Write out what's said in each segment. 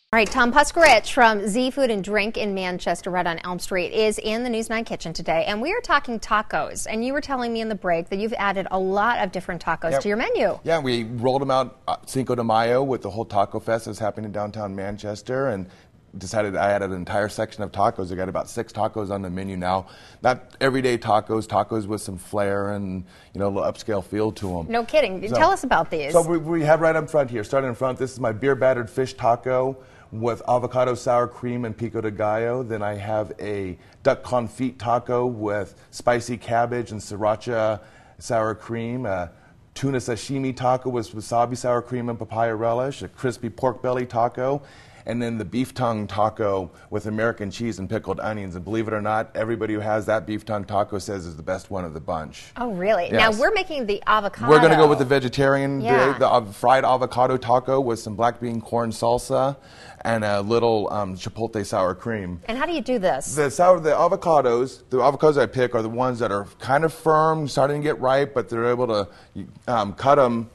All right, Tom Puskarich from Z Food and Drink in Manchester, right on Elm Street, is in the News 9 kitchen today, and we are talking tacos. And you were telling me in the break that you've added a lot of different tacos to your menu. Yeah, we rolled them out Cinco de Mayo with the whole Taco Fest that's happening in downtown Manchester, and decided I added an entire section of tacos. I got about 6 tacos on the menu now. Not everyday tacos, tacos with some flair and a little upscale feel to them. No kidding. Tell us about these. So we have right up front here, starting in front, this is my beer battered fish taco with avocado sour cream and pico de gallo. Then I have a duck confit taco with spicy cabbage and sriracha sour cream. A tuna sashimi taco with wasabi sour cream and papaya relish. A crispy pork belly taco. And then the beef tongue taco with American cheese and pickled onions. And believe it or not, everybody who has that beef tongue taco says is the best one of the bunch. Oh, really? Yes. Now, we're making the avocado. We're going to go with the vegetarian, the fried avocado taco with some black bean corn salsa and a little chipotle sour cream. And how do you do this? The avocados I pick are the ones that are kind of firm, starting to get ripe, but they're able to cut them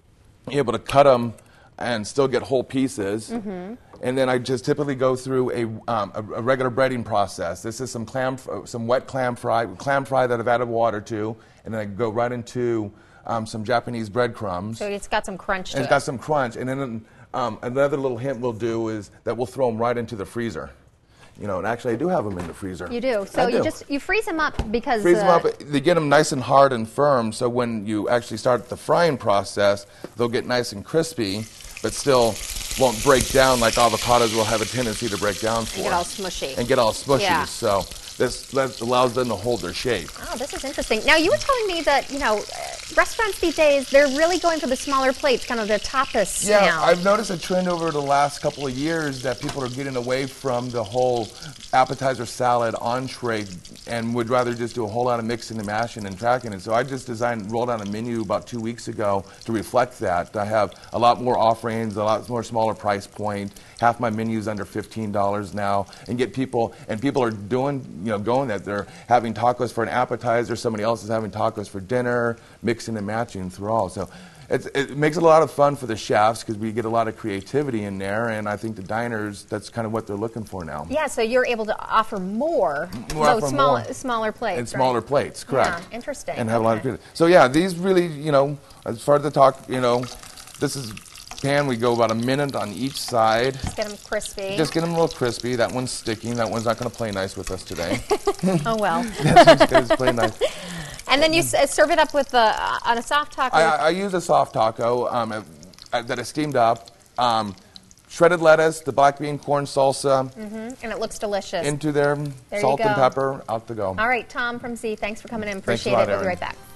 and still get whole pieces. Mm-hmm. And then I just typically go through a regular breading process. This is some wet clam fry that I've added water to, and then I go right into some Japanese breadcrumbs. So it's got some crunch to it. It's got some crunch. And then another little hint we'll do is that we'll throw them right into the freezer. And actually I do have them in the freezer. You do. So you freeze them up because... Freeze them up. They get them nice and hard and firm, so when you actually start the frying process, they'll get nice and crispy, but still won't break down like avocados will have a tendency to break down for. And get all smushy. And get all smushy. Yeah. So that allows them to hold their shape. Oh, this is interesting. Now, you were telling me that, restaurants these days, they're really going for the smaller plates, kind of the tapas now. Yeah, I've noticed a trend over the last couple of years that people are getting away from the whole appetizer salad entree and would rather just do a whole lot of mixing and mashing and tracking it. So I just rolled out a menu about 2 weeks ago to reflect that. I have a lot more offerings, a lot more smaller price point. Half my menu is under $15 now, and people are going that they're having tacos for an appetizer, somebody else is having tacos for dinner, mixing and matching through all. So it makes it a lot of fun for the chefs because we get a lot of creativity in there, and I think the diners, that's kind of what they're looking for now. Yeah, so you're able to offer more smaller plates. And smaller plates, correct. Yeah, interesting. And have a lot of creativity. So yeah, these really, as far as the this is pan, we go about a minute on each side. Just get them crispy. Just get them a little crispy. That one's sticking. That one's not going to play nice with us today. Oh, well. It's play nice. And then you serve it up with on a soft taco. I use a soft taco that I steamed up. Shredded lettuce, the black bean corn salsa. Mm-hmm. And it looks delicious. Into there salt and pepper, out to go. All right, Tom from Z, thanks for coming in. Thanks Appreciate a lot, it. We'll be Erin. right back.